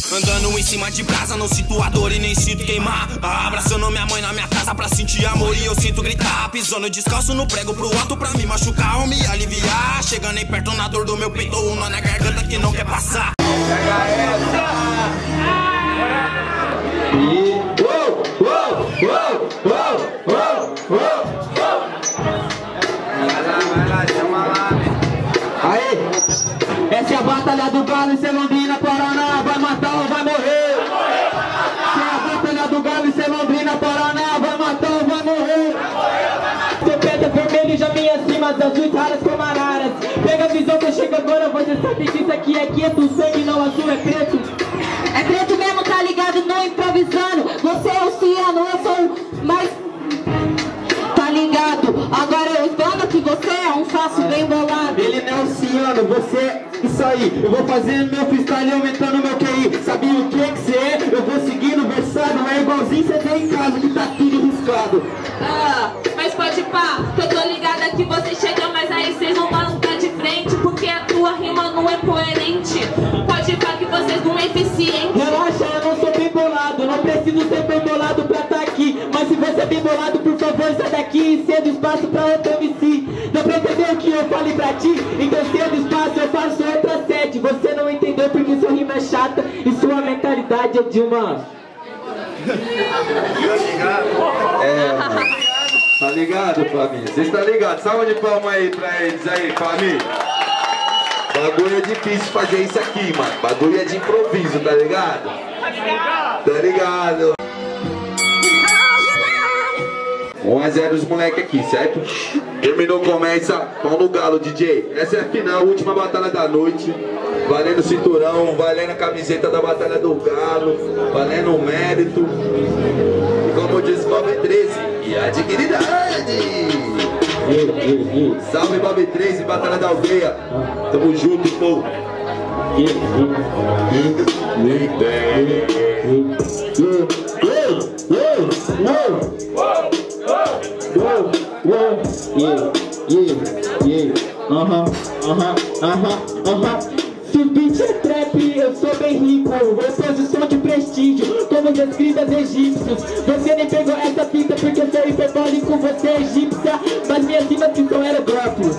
Andando em cima de brasa, não sinto a dor e nem sinto queimar. Abraçando minha mãe na minha casa pra sentir amor e eu sinto gritar. Pisando descalço no prego pro alto pra me machucar ou me aliviar. Chegando aí perto na dor do meu peito, um nó na garganta que não quer passar. Pega essa! E... Uou! Uou! Uou! Uou! Uou! Vai lá, chama lá. Aí! Essa é a batalha do Galo em Londrina, Paraná. Vai matar ou vai morrer? Essa é a batalha do Galo em Londrina, Paraná. Vai matar ou vai morrer? Seu pé é vermelho e já vem acima das azuis raras como araras. Pega a visão que eu chego agora, você sabe que isso aqui é quieto. O sangue não azul é preto. É preto mesmo, tá ligado? Não improvisando. Você é o ciano, eu sou mais... Tá ligado? Agora eu esbando que você é um faço bem bolado. Ele não é o ciano, você... Isso aí, eu vou fazendo meu freestyle aumentando meu QI. Sabia o que que você é? Eu vou seguindo versado. É igualzinho você tem em casa que tá tudo riscado. Ah, mas pode pá, que eu tô ligada que você chega, mas aí vocês não vão tá de frente, porque a tua rima não é coerente. Pode pá que vocês não é eficiente. Relaxa, eu não sou bem bolado, não preciso ser bem bolado pra tá aqui. Mas se você é bem bolado, por favor, sai daqui e cedo espaço pra outro MC. Dá pra entender o que eu falei pra ti? Então cedo espaço eu faço outra sede. Você não entendeu porque sua rima é chata e sua mentalidade é de uma... Tá ligado, família? Vocês tá ligado? Salva de palma aí pra eles aí, família. Bagulho é difícil fazer isso aqui, mano. Bagulho é de improviso, tá ligado? Tá ligado? 1-0 os moleque aqui, certo? Terminou, começa. Pau no galo, DJ. Essa é a final, última batalha da noite. Valendo o cinturão, valendo a camiseta da batalha do galo, valendo o mérito. E como diz Bob 13, e a dignidade. Salve Bob 13, batalha da aldeia. Tamo junto, pô. Se o beat é trap, eu sou bem rico. Eu posição de prestígio, como os escribas egípcios. Você nem pegou essa fita porque eu sou hiperbólico. Você é egípcia, mas minhas rimas que são aerógrafos.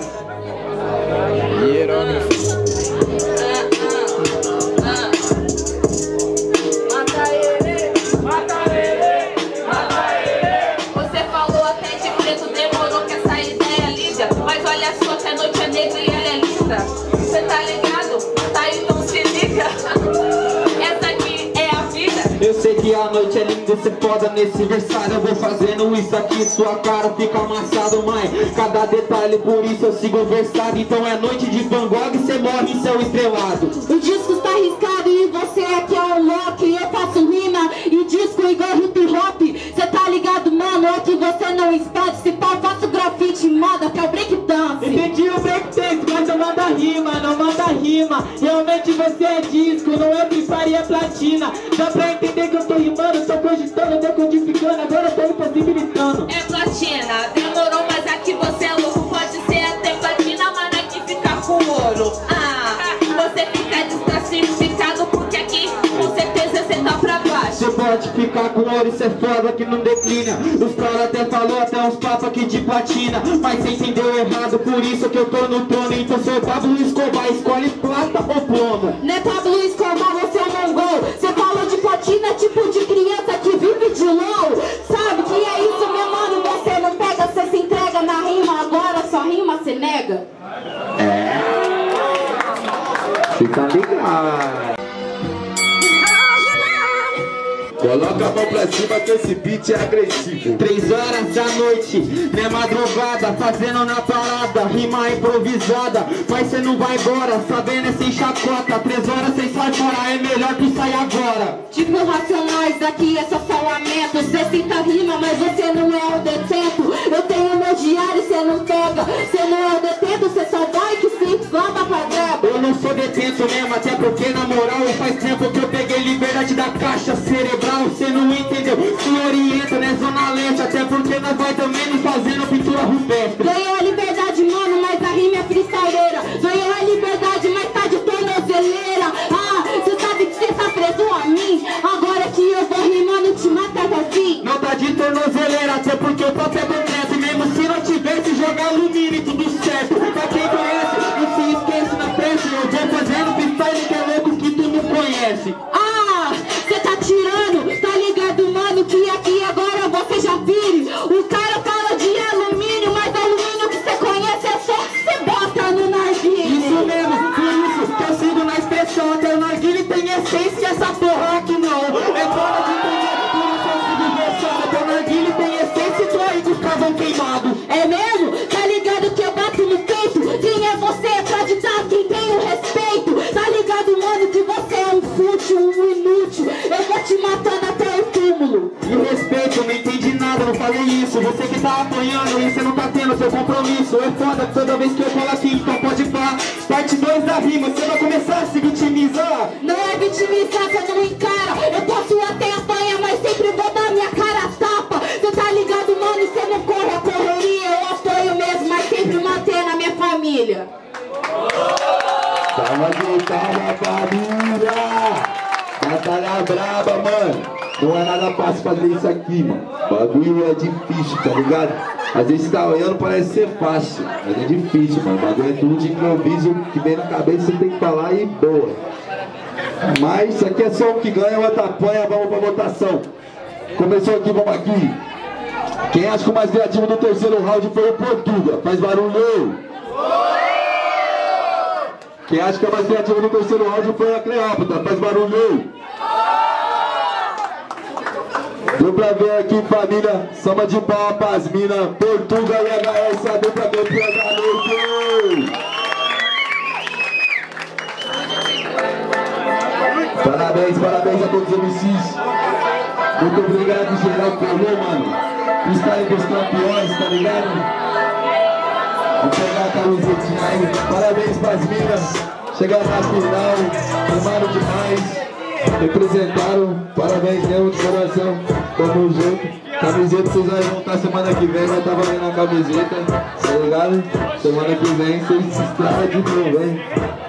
Mata ele, mata ele, mata ele. Você falou até de preto, demorou que essa ideia liga. Mas olha só que a noite é negra e ela é linda. Você tá ligado? Tá, então se liga. Essa aqui é a vida. Eu sei que a noite é linda e cê foda nesse versário. Eu vou fazendo isso aqui, sua cara fica amassado, mãe. Cada detalhe, por isso eu sigo versado. Então é noite de Van Gogh e cê morre em céu estrelado. O disco está arriscado e você aqui é um lock. Eu faço rima e disco igual hip hop. Cê tá ligado, mano? É que você não espante. Se pá, faço grafite em moda pra o breakdance. Entendi o breakdance, mas eu mando a rima, não manda rima. Realmente você é disco, não é free é platina. Dá pra entender que eu tô rimando, tô cogitando, decodificando, agora eu tô impossibilitando. É platina, demorou, mas aqui você é louco. Pode ser até platina, mas aqui fica com ouro. Você fica desclassificado porque aqui com certeza você tá pra baixo. Você pode ficar com ouro, isso é foda que não declina. Os caras até falou até uns papos aqui de platina, mas você entendeu errado, por isso que eu tô no trono. Então sou Pablo Escobar, escolhe plata ou plomo. Não é Pablo Escobar, você é um mongol. Você falou de platina, tipo de criança que vive de LOL. Sabe que é isso, meu mano, você não pega, você se entrega na rima. Agora só rima, você nega. Fica ligado. Coloca a mão pra cima que esse beat é agressivo. 3 horas da noite, né madrugada, fazendo na parada, rima improvisada. Mas cê não vai embora, sabendo é sem chacota. 3 horas sem sai fora, é melhor tu sair agora. Tipo Racionais, aqui é só falamento. Cê cita rima, mas você não é o detento. Eu tenho meu diário, cê não pega. Cê não é o detento, cê só vai que se inflama pra greba. Eu não sou detento mesmo, até porque na moral faz tempo que eu peguei liberdade da caixa cerebral. Cê não entendeu, se orienta, né, zona leste. Até porque nós vai também nos fazendo pintura rupestre. Ganhou a liberdade, mano, mas a rima é freestyleira. Ganhou a liberdade, mas tá de tornozeleira. Cê sabe que cê tá preso desce. Ah, cê tá tirando, tá ligado, mano, que aqui agora você já vire. O cara fala de alumínio, mas alumínio que cê conhece é só que cê bota no narguile. Isso mesmo, por isso que eu sigo na expressão. Até o narguile tem essência, essa porra aqui não. É fora de entender, por isso eu sigo versão. Até o narguile tem essência e tô aí com os carvão queimado. É mesmo? Tá ligado que eu bato no peito? Quem é você pra ditar quem tem o respeito? Tá ligado, mano, que você é um fútil, um inútil. Eu vou te matando até o túmulo. E o respeito, eu não entendi nada, não falei isso. Você que tá apanhando e você não tá tendo seu compromisso. É foda que toda vez que eu falo aqui, então pode pá. Parte 2 da rima, você vai começar a se vitimizar. Não é vitimizar, você não encara. Eu posso até apanhar, mas sempre vou dar minha cara a tapa. Você tá ligado, mano, você não corre a correria. Eu apoio mesmo, mas sempre mantendo a minha família. Calma família! Batalha braba, mano! Não é nada fácil fazer isso aqui, mano. O bagulho é difícil, tá ligado? Às vezes você tá olhando, parece ser fácil, mas é difícil, mano. O bagulho é tudo de improviso, que vem na cabeça, você tem que falar e boa. Mas isso aqui é só o que ganha, o outro apanha, vamos pra votação. Começou aqui, vamos aqui. Quem acha que o mais criativo do terceiro round foi o Portuga? Faz barulho! Quem acha que é mais criativo no terceiro round foi a Cleópatra, faz barulho! Deu pra ver aqui, família, samba de pau pras mina, Portuga e HS, a dupla campeã da noite! Parabéns a todos os MCs. Muito obrigado, geral, colou, mano. Freestyle dos campeões, tá ligado? Vou pegar a camisetinha aí. Parabéns pras minas. Chegaram na final, animaram demais. Representaram, parabéns mesmo de coração. Tamo junto. Camiseta vocês vão voltar semana que vem, vai estar valendo a camiseta, tá ligado? Semana que vem vocês se estragam de novo, hein?